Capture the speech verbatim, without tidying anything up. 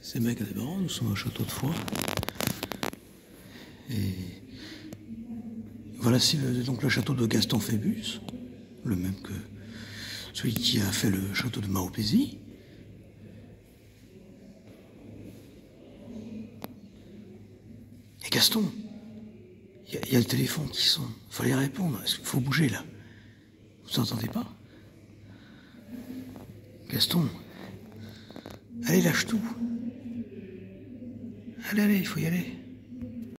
C'est Mec à des Barons, nous sommes au château de Foix. Et voilà, c'est le, donc le château de Gaston Phébus, le même que celui qui a fait le château de Maupézy. Et Gaston, il y, y a le téléphone qui sonne, il faut aller répondre, il faut bouger là. Vous entendez pas? Gaston, allez, lâche tout. Allez, allez, il faut y aller.